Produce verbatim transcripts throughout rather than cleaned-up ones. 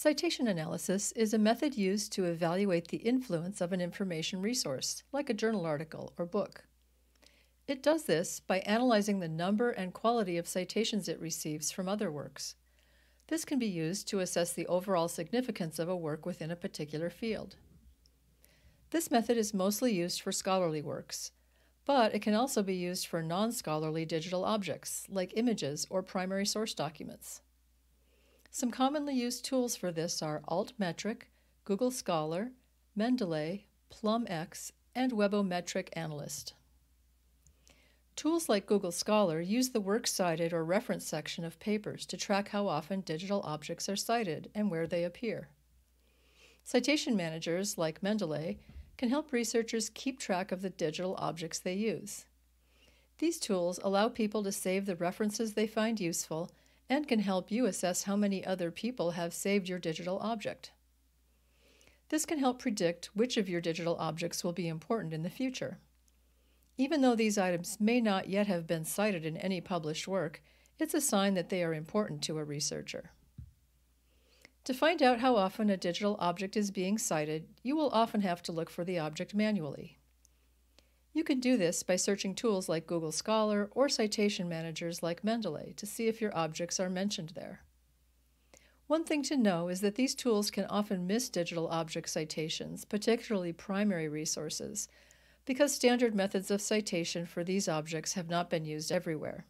Citation analysis is a method used to evaluate the influence of an information resource, like a journal article or book. It does this by analyzing the number and quality of citations it receives from other works. This can be used to assess the overall significance of a work within a particular field. This method is mostly used for scholarly works, but it can also be used for non-scholarly digital objects, like images or primary source documents. Some commonly used tools for this are Altmetric, Google Scholar, Mendeley, PlumX, and Webometric Analyst. Tools like Google Scholar use the Works Cited or reference section of papers to track how often digital objects are cited and where they appear. Citation managers like Mendeley can help researchers keep track of the digital objects they use. These tools allow people to save the references they find useful and can help you assess how many other people have saved your digital object. This can help predict which of your digital objects will be important in the future. Even though these items may not yet have been cited in any published work, it's a sign that they are important to a researcher. To find out how often a digital object is being cited, you will often have to look for the object manually. You can do this by searching tools like Google Scholar or citation managers like Mendeley to see if your objects are mentioned there. One thing to know is that these tools can often miss digital object citations, particularly primary resources, because standard methods of citation for these objects have not been used everywhere.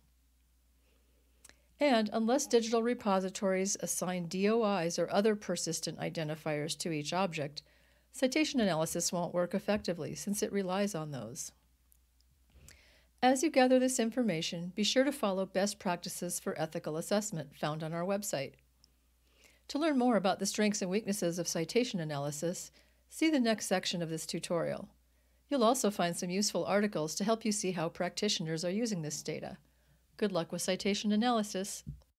And unless digital repositories assign D O Is or other persistent identifiers to each object, citation analysis won't work effectively since it relies on those. As you gather this information, be sure to follow best practices for ethical assessment found on our website. To learn more about the strengths and weaknesses of citation analysis, see the next section of this tutorial. You'll also find some useful articles to help you see how practitioners are using this data. Good luck with citation analysis.